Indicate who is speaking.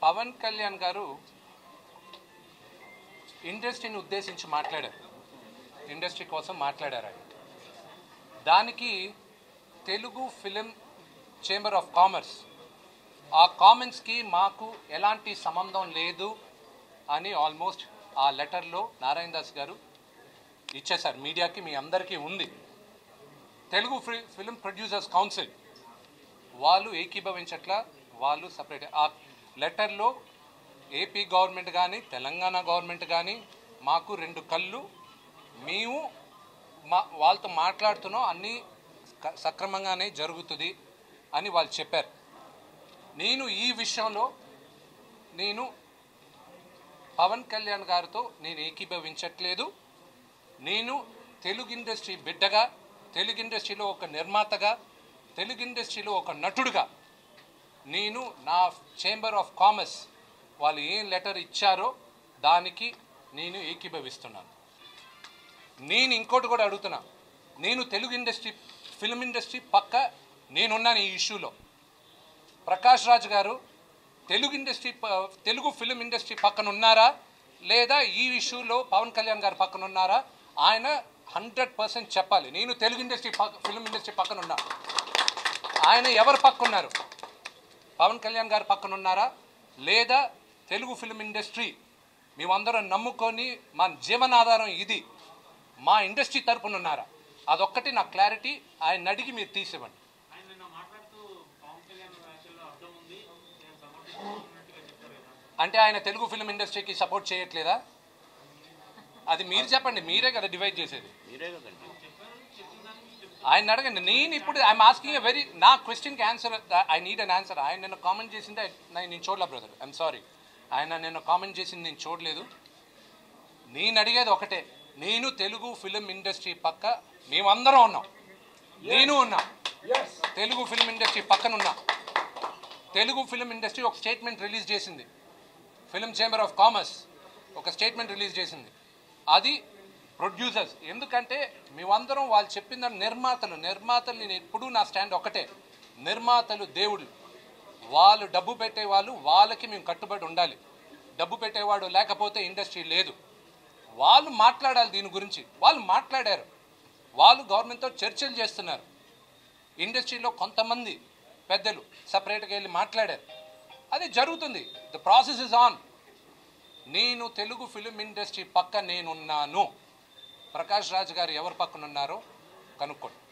Speaker 1: పవన్ కళ్యాణ్ గారు ఇండస్ట్రీని ఉద్దేశించి మాట్లాడారు, ఇండస్ట్రీ కోసం మాట్లాడారు. దానికి Telugu film chamber of commerce ఆ కామెంట్స్కి మాకు ఎలాంటి సంబంధం లేదు అని ఆల్మోస్ట్ ఆ లెటర్లో నారాయణ దాస్ గారు ఇచ్చేశారు. మీడియాకి మీ అందరికీ ఉంది. తెలుగు ఫిలిం ప్రొడ్యూసర్స్ కౌన్సిల్ వాళ్ళు ఏకీభవించట్లా, వాళ్ళు సపరేట్. ఆ లెటర్లో ఏపీ గవర్నమెంట్ కానీ తెలంగాణ గవర్నమెంట్ కానీ మాకు రెండు కళ్ళు, మేము వాళ్ళతో మాట్లాడుతున్నాం, అన్నీ సక్రమంగానే జరుగుతుంది అని వాళ్ళు చెప్పారు. నేను ఈ విషయంలో పవన్ కళ్యాణ్ గారితో నేను ఏకీభవించట్లేదు. నేను తెలుగు ఇండస్ట్రీ బిడ్డగా, తెలుగు ఇండస్ట్రీలో ఒక నిర్మాతగా, తెలుగు ఇండస్ట్రీలో ఒక నటుడుగా నేను నా చేంబర్ ఆఫ్ కామర్స్ వాళ్ళు ఏం లెటర్ ఇచ్చారో దానికి నేను ఏకీభవిస్తున్నాను. నేను ఇంకోటి కూడా అడుగుతున్నా, నేను తెలుగు ఇండస్ట్రీ ఫిలిం ఇండస్ట్రీ పక్క నేనున్నాను ఈ ఇష్యూలో. ప్రకాష్ రాజ్ గారు తెలుగు ఫిలిం ఇండస్ట్రీ పక్కన ఉన్నారా లేదా ఈ ఇష్యూలో పవన్ కళ్యాణ్ గారు పక్కన ఉన్నారా? ఆయన 100% చెప్పాలి. నేను తెలుగు ఇండస్ట్రీ ఫిలిం ఇండస్ట్రీ పక్కన ఉన్నా. ఆయన ఎవరు పక్కన్నారు? పవన్ కళ్యాణ్ గారు పక్కన ఉన్నారా లేదా తెలుగు ఫిలిం ఇండస్ట్రీ మేమందరం నమ్ముకొని మా జీవనాధారం ఇది మా ఇండస్ట్రీ తరపున ఉన్నారా? అదొక్కటి నాకు క్లారిటీ ఆయన అడిగి మీరు తీసివ్వండి. అంటే ఆయన తెలుగు ఫిలిం ఇండస్ట్రీకి సపోర్ట్ చేయట్లేదా? అది మీరు చెప్పండి, మీరే కదా డివైడ్ చేసేది. ఆయన అడగండి. నేను ఇప్పుడు ఐఎమ్ ఆస్కింగ్ ఎ వెరీ, నా క్వశ్చన్కి answer, I need an answer. ఆయన నిన్న కామెంట్ చేసిందే నేను చూడలే బ్రదర్, ఐఎమ్ సారీ. ఆయన నిన్న కామెంట్ చేసింది నేను చూడలేదు. నేను అడిగేది ఒకటే, నేను తెలుగు ఫిలిం ఇండస్ట్రీ పక్క మేమందరం ఉన్నాం, నేను ఉన్నా, తెలుగు ఫిలిం ఇండస్ట్రీ పక్కన ఉన్నా. తెలుగు ఫిలిం ఇండస్ట్రీ ఒక స్టేట్మెంట్ రిలీజ్ చేసింది, ఫిలిం చేంబర్ ఆఫ్ కామర్స్ ఒక స్టేట్మెంట్ రిలీజ్ చేసింది. అది ప్రొడ్యూసర్స్, ఎందుకంటే మేమందరం వాళ్ళు చెప్పిన నిర్మాతలు నేను ఎప్పుడూ నా స్టాండ్ ఒకటే, నిర్మాతలు దేవుళ్ళు, వాళ్ళు డబ్బు పెట్టేవాళ్ళు, వాళ్ళకి మేము కట్టుబడి ఉండాలి. డబ్బు పెట్టేవాడు లేకపోతే ఇండస్ట్రీ లేదు. వాళ్ళు మాట్లాడాలి దీని గురించి. వాళ్ళు మాట్లాడారు, వాళ్ళు గవర్నమెంట్తో చర్చలు చేస్తున్నారు. ఇండస్ట్రీలో కొంతమంది పెద్దలు సపరేట్గా వెళ్ళి మాట్లాడారు. అది జరుగుతుంది, ద ప్రాసెస్ ఇస్ ఆన్. నేను తెలుగు ఫిలిం ఇండస్ట్రీ పక్క నేనున్నాను. ప్రకాష్ రాజ్ గారు ఎవరి పక్కన ఉన్నారో కనుక్కోండి.